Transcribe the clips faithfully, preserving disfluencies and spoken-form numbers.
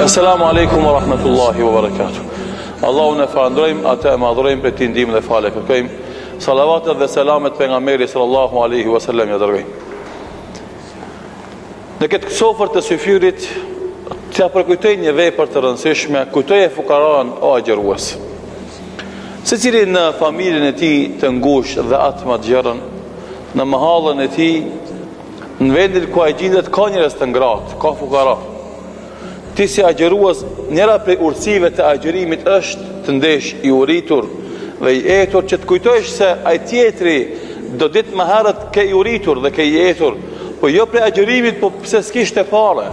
Assalamu alaikum wa rahmatullahi wa barakatuh. Allahu në falënderojmë, atë e madhrojmë për ti ndihmën dhe falë kërkojmë. Salavatet dhe selamet pejgamberit sallallahu alaihi wasallam ja dërgojmë. Në këtë sofër të syfyrit t'ja përkujtoj një vepër të rëndësishme, kujtoje fukaran o agjërues. Secili në familjen e tij të ngushtë dhe atë më të gjerën, në mahallën e tij, në vendin ku ai gjendet ka njerëz të ngratë, ka fukara. Ti si agjërues, njëra prej urtësive të agjërimit është të ndesh i uritur dhe i etur, që të kujtosh se ai tjetri do ditë më herët ke i uritur dhe ke i etur, po jo prej agjërimit, po pse s'kishte fare.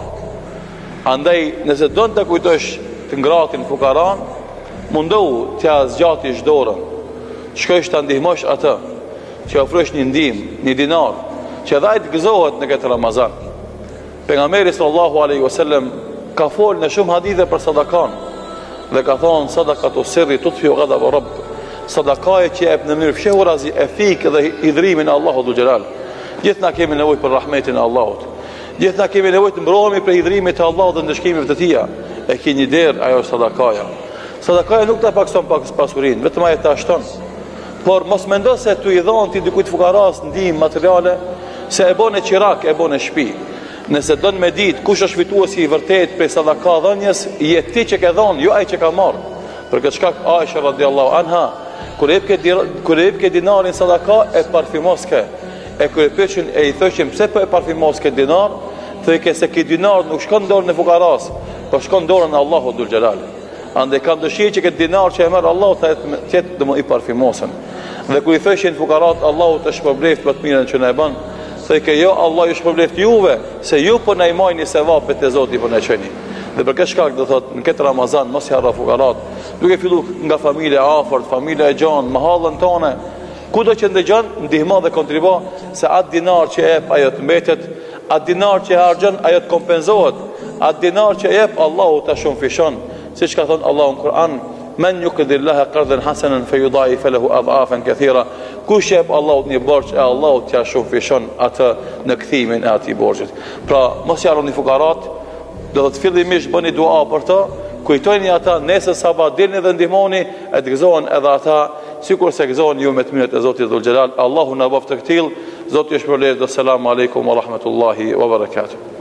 Andaj, nëse do të kujtosh të ngratin fukaran, mundohu t'ja zgjatish dorën, shkosh ta ndihmosh atë, që ofrosh një ndihmë, një dinar, që edhe ai të gëzohet në këtë Ramazan. Pejgamberi sallallahu alaihi wasallam ka folë në shumë hadithe për sadakan, dhe ka thonë sadakatu sirri tutfiu ghadab rabb, sadakaje që jep në mënyrë fshehurazi e fikë dhe hidhrimin e Allahut dhul xhelal. Gjithë na kemi nevojë për rahmetin e Allahut. Gjithë na kemi nevojë të mbrohemi për hidhrimit të Allahut dhe ndëshkimeve të tija. E ki një derë ajo sadakaja. Sadakaja nuk ta pakson pak pasurinë, vetëm ajo ta shton. Por mos mendo se tu i dhon ti dikujt fukaras ndihmë materiale, se e bën e qirak, e bën e shtëpi. Nëse don me ditë kush është fituesi i vërtet prej sadaka dhënjes, je ti që ke dhënë, jo ai që ka marrë. Për këtë shkak Aisha radhiyallahu anha, kur e jep kur e jep dinarin sadaka, e parfymoske. E kur e pyetën e i thoshin pse po e parfymoske dinar, thënë se ky dinar nuk shkon dorën e fukaras, por shkon dorën e Allahut dhul xhelal. Ande kam dëshirë që këtë dinar që e merr Allahu ta jetë të më i parfymosen. Dhe kur i thoshin fukarat, Allahu të shpërbleft për të mirën që na e bën, thëj ke jo, Allah ju shpërbleft juve, se ju për në imajni se vapet e Zoti për në qeni. Dhe për këtë shkak dhe thot, në këtë Ramazan, mos jarra fukarat, duke fillu nga familje afërt, familje e gjanë, mahallën tone, ku do që ndëgjon, ndihmo dhe kontribo, se atë dinar që e jep, ajo të mbetet, atë dinar që e harxhon, ajo të kompenzohet, atë dinar që e jep, Allahu ta shumë fishon, si që ka thonë Allahu në Kur'an, men yuqdillaha qardan hasanan fayudha'if lahu adhafan kathira. Kush jep Allahut një borxh, e Allahu t'ia shumë fishon atë në kthimin e atij borxhit. Pra, mos jarroni fukarat, do të fillimisht bëni dua për të, kujtojeni ata, nesër sabat dilni dhe ndihmoni, e të gëzohen edhe ata, sikur se gëzohen ju me të mirët e Zotit dhul xhelal. Allahu na bëft të këtill. Zoti ju shpërblet. Assalamu alaikum wa rahmatullahi wa barakatuh.